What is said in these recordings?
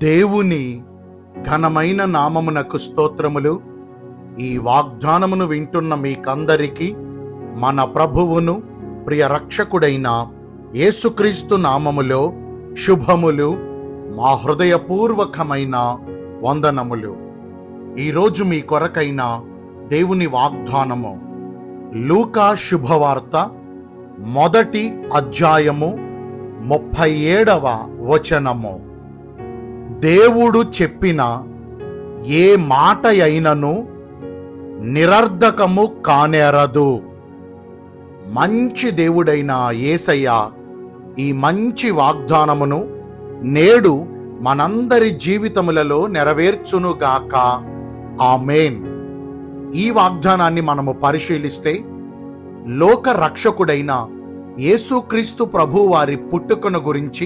దేవుని ఘనమైన నామమునకు స్తోత్రములు. ఈ వాగ్దానమును వింటున్న మీకందరికీ మన ప్రభువును ప్రియ రక్షకుడైన యేసుక్రీస్తు నామములో శుభములు, మా హృదయపూర్వకమైన వందనములు. ఈరోజు మీ కొరకైన దేవుని వాగ్దానము లూకా శుభవార్త 1వ అధ్యాయము 37వ వచనము. దేవుడు చెప్పిన ఏ మాట అయినను నిరర్ధకము కానేరదు. మంచి దేవుడైన యేసయ్య ఈ మంచి వాగ్దానమును నేడు మనందరి జీవితములలో నెరవేర్చునుగాక. ఆమేన్. ఈ వాగ్దానాన్ని మనము పరిశీలిస్తే లోక రక్షకుడైన యేసుక్రీస్తు ప్రభు వారి పుట్టుకను గురించి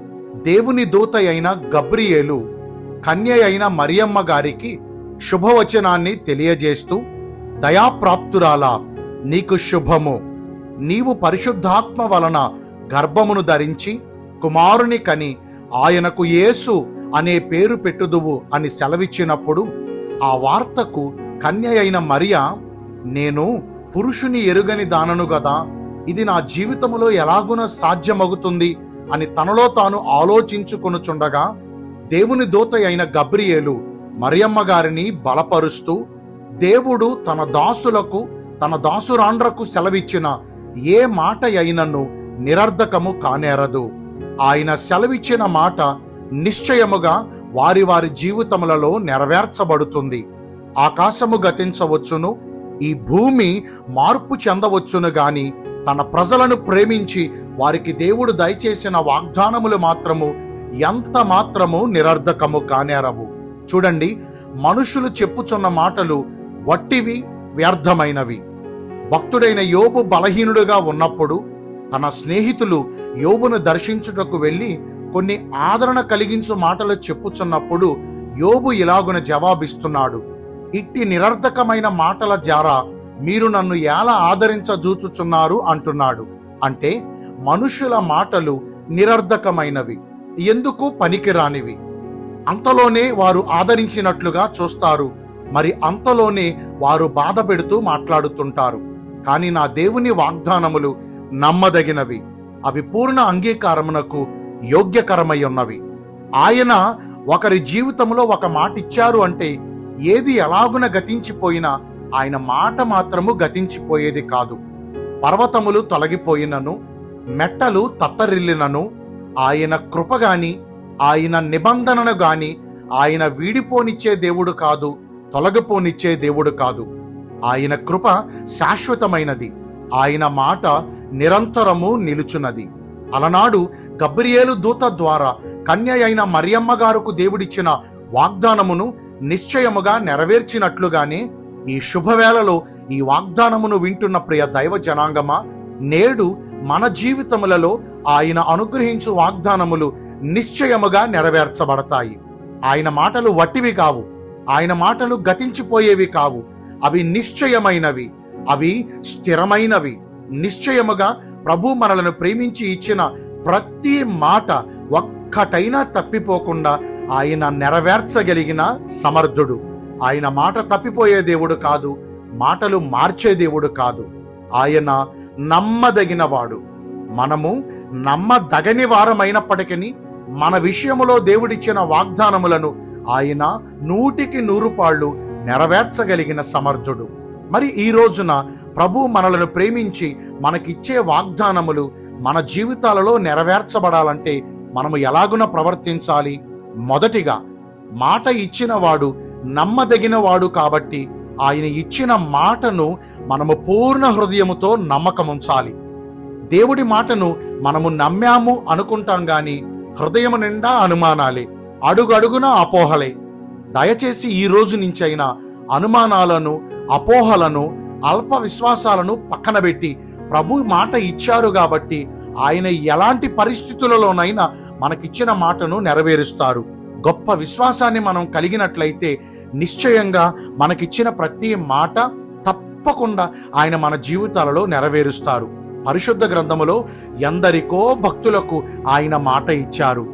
దేవుని దూత అయిన గబ్రియేలు కన్య అయిన మరియమ్మ గారికి శుభవచనాన్ని తెలియజేస్తూ, దయాప్రాప్తురాలా, నీకు శుభము, నీవు పరిశుద్ధాత్మ వలన గర్భమును ధరించి కుమారుని కని ఆయనకు యేసు అనే పేరు పెట్టుదువు అని సెలవిచ్చినప్పుడు ఆ వార్తకు కన్య అయిన మరియా, నేను పురుషుని ఎరుగని దానను గదా, ఇది నా జీవితములో ఎలాగున సాధ్యమగుతుంది అని తనలో తాను ఆలోచించుకొనుచుండగా దేవుని దూత అయిన గబ్రియేలు మరియమ్మ గారిని బలపరుస్తూ, దేవుడు తన దాసులకు తన దాసురాండ్రకు సెలవిచ్చిన ఏ మాట అయినను నిరర్ధకము కానేరదు. ఆయన సెలవిచ్చిన మాట నిశ్చయముగా వారి వారి జీవితములలో నెరవేర్చబడుతుంది. ఆకాశము గతించవచ్చును, ఈ భూమి మార్పు చెందవచ్చును గాని తన ప్రజలను ప్రేమించి వారికి దేవుడు దయచేసిన వాగ్దానములు మాత్రము ఎంత మాత్రము నిరర్ధకము కానేరవు. చూడండి, మనుషులు చెప్పుచున్న మాటలు వట్టివి, వ్యర్థమైనవి. భక్తుడైన యోబు బలహీనుడుగా ఉన్నప్పుడు తన స్నేహితులు యోబును దర్శించుటకు వెళ్ళి కొన్ని ఆదరణ కలిగించు మాటలు చెప్పుచున్నప్పుడు యోబు ఇలాగున జవాబిస్తున్నాడు, ఇట్టి నిరర్ధకమైన మాటల ద్వారా మీరు నన్ను ఎలా ఆదరించజూచుచున్నారు అంటున్నాడు. అంటే మనుషుల మాటలు నిరర్ధకమైనవి, ఎందుకు పనికిరానివి. అంతలోనే వారు ఆదరించినట్లుగా చూస్తారు, మరి అంతలోనే వారు బాధ పెడుతూ మాట్లాడుతుంటారు. కానీ నా దేవుని వాగ్దానములు నమ్మదగినవి, అవి పూర్ణ అంగీకారమునకు యోగ్యకరమై ఉన్నవి. ఆయన ఒకరి జీవితంలో ఒక మాట ఇచ్చారు అంటే ఏది ఎలాగున గతించిపోయినా ఆయన మాట మాత్రము గతించిపోయేది కాదు. పర్వతములు తొలగిపోయినను, మెట్టలు తత్తరిల్లినను ఆయన కృప గాని ఆయన నిబంధనను గాని ఆయన వీడిపోనిచ్చే దేవుడు కాదు, తొలగిపోనిచ్చే దేవుడు కాదు. ఆయన కృప శాశ్వతమైనది, ఆయన మాట నిరంతరము నిలుచున్నది. అలనాడు గబ్రియేలు దూత ద్వారా కన్య అయిన మరియమ్మ గారుకు దేవుడిచ్చిన వాగ్దానమును నిశ్చయముగా నెరవేర్చినట్లుగానే ఈ శుభవేళలో ఈ వాగ్దానమును వింటున్న ప్రియ దైవ జనాంగమా, నేడు మన జీవితములలో ఆయన అనుగ్రహించు వాగ్దానములు నిశ్చయముగా నెరవేర్చబడతాయి. ఆయన మాటలు వట్టివి కావు, ఆయన మాటలు గతించిపోయేవి కావు. అవి నిశ్చయమైనవి, అవి స్థిరమైనవి. నిశ్చయముగా ప్రభు మనలను ప్రేమించి ఇచ్చిన ప్రతి మాట ఒక్కటైనా తప్పిపోకుండా ఆయన నెరవేర్చగలిగిన సమర్థుడు. ఆయన మాట తప్పిపోయే దేవుడు కాదు, మాటలు మార్చే దేవుడు కాదు. ఆయన నమ్మదగినవాడు. మనము నమ్మదగని వారమైనప్పటికీ మన విషయములో దేవుడిచ్చిన వాగ్దానములను ఆయన 100కి 100 నెరవేర్చగలిగిన సమర్థుడు. మరి ఈ రోజున ప్రభు మనలను ప్రేమించి మనకిచ్చే వాగ్దానములు మన జీవితాలలో నెరవేర్చబడాలంటే మనము ఎలాగున ప్రవర్తించాలి? మొదటిగా, మాట ఇచ్చిన వాడు నమ్మదగిన వాడు కాబట్టి ఆయన ఇచ్చిన మాటను మనము పూర్ణ హృదయముతో నమ్మకముంచాలి. దేవుడి మాటను మనము నమ్మాము అనుకుంటాం గాని హృదయము నిండా అనుమానాలే, అడుగడుగున అపోహలే. దయచేసి ఈ రోజు నుంచైనా అనుమానాలను, అపోహలను, అల్ప విశ్వాసాలను పక్కన పెట్టి ప్రభు మాట ఇచ్చారు కాబట్టి ఆయన ఎలాంటి పరిస్థితులలోనైనా మనకిచ్చిన మాటను నెరవేరుస్తారు. గొప్ప విశ్వాసాన్ని మనం కలిగినట్లయితే నిశ్చయంగా మనకిచ్చిన ప్రతి మాట తప్పకుండా ఆయన మన జీవితాలలో నెరవేరుస్తారు. పరిశుద్ధ గ్రంథములో ఎందరికో భక్తులకు ఆయన మాట ఇచ్చారు.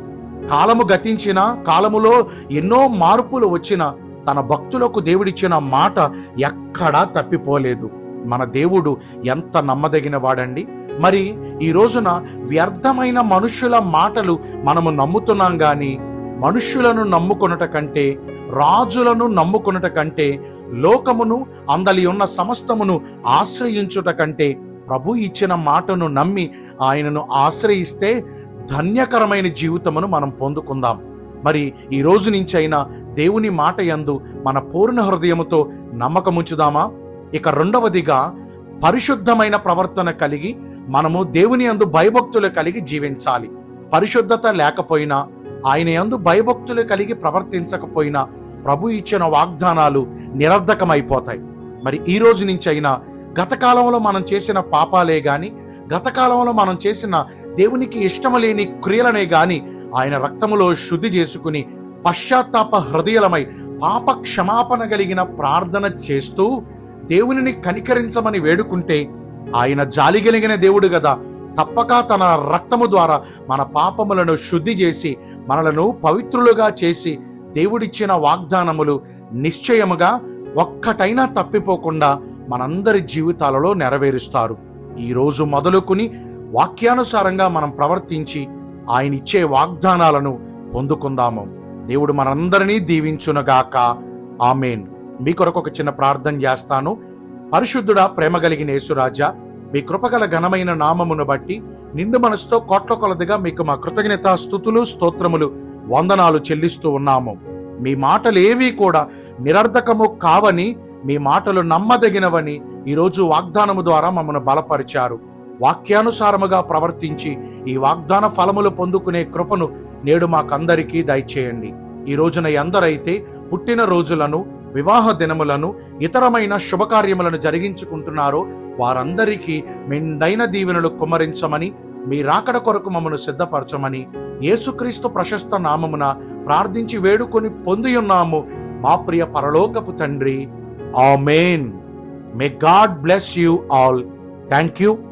కాలము గతించిన, కాలములో ఎన్నో మార్పులు వచ్చిన తన భక్తులకు దేవుడిచ్చిన మాట ఎక్కడా తప్పిపోలేదు. మన దేవుడు ఎంత నమ్మదగిన వాడండి. మరి ఈ రోజున వ్యర్థమైన మనుషుల మాటలు మనము నమ్ముతున్నాం గాని, మనుష్యులను నమ్ముకొనుట కంటే, రాజులను నమ్ముకొనుట కంటే, లోకమును అందలి ఉన్న సమస్తమును ఆశ్రయించుట కంటే ప్రభు ఇచ్చిన మాటను నమ్మి ఆయనను ఆశ్రయిస్తే ధన్యకరమైన జీవితమును మనం పొందుకుందాం. మరి ఈ రోజు నుంచి అయినా దేవుని మాట యందు మన పూర్ణ హృదయముతో నమ్మకముంచుదామా? ఇక రెండవదిగా, పరిశుద్ధమైన ప్రవర్తన కలిగి మనము దేవుని యందు భయభక్తులు కలిగి జీవించాలి. పరిశుద్ధత లేకపోయినా, ఆయన యందు భయభక్తులు కలిగి ప్రవర్తించకపోయినా ప్రభు ఇచ్చిన వాగ్దానాలు నిరర్ధకమైపోతాయి. మరి ఈ రోజు నుంచి అయినా గత కాలంలో మనం చేసిన పాపాలే గాని, గత కాలంలో మనం చేసిన దేవునికి ఇష్టము లేని క్రియలనే గాని ఆయన రక్తములో శుద్ధి చేసుకుని పశ్చాత్తాప హృదయలమై పాప క్షమాపణ కలిగిన ప్రార్థన చేస్తూ దేవునిని కనికరించమని వేడుకుంటే ఆయన జాలి కలిగిన దేవుడు కదా, తప్పక తన రక్తము ద్వారా మన పాపములను శుద్ధి చేసి మనలను పవిత్రులుగా చేసి దేవుడిచ్చిన వాగ్దానములు నిశ్చయముగా ఒక్కటైనా తప్పిపోకుండా మనందరి జీవితాలలో నెరవేరుస్తారు. ఈ రోజు మొదలుకుని వాక్యానుసారంగా మనం ప్రవర్తించి ఆయన ఇచ్చే వాగ్దానాలను పొందుకుందాము. దేవుడు మనందరినీ దీవించునుగాక. ఆమేన్. మీ కొరకు ఒక చిన్న ప్రార్థన చేస్తాను. పరిశుద్ధుడా, ప్రేమ కలిగిన యేసురాజా, మీ కృపగల ఘనమైన నామమును బట్టి నిండు మనసుతో కోట్ల కొలదిగా మీకు మా కృతజ్ఞత స్తుతులు స్తోత్రములు వందనాలు చెల్లిస్తూ ఉన్నాము. మీ మాటలు ఏవీ కూడా నిరర్ధకము కావని, మీ మాటలు నమ్మదగినవని ఈరోజు వాగ్దానము ద్వారా మమ్మల్ని బలపరిచారు. వాక్యానుసారముగా ప్రవర్తించి ఈ వాగ్దాన ఫలములు పొందుకునే కృపను నేడు మాకందరికీ దయచేయండి. ఈ రోజున ఎందరైతే పుట్టిన రోజులను, వివాహ దినములను, ఇతరమైన శుభకార్యములను జరిగించుకుంటున్నారో వారందరికీ మెండైన దీవెనలు కుమ్మరించమని, మీ రాకడ కొరకు మమ్మను సిద్ధపరచమని యేసుక్రీస్తు ప్రశస్త నామమున ప్రార్థించి వేడుకొని పొందియున్నాము మా ప్రియ పరలోకపు తండ్రి. ఆమేన్. May God bless you all. Thank you.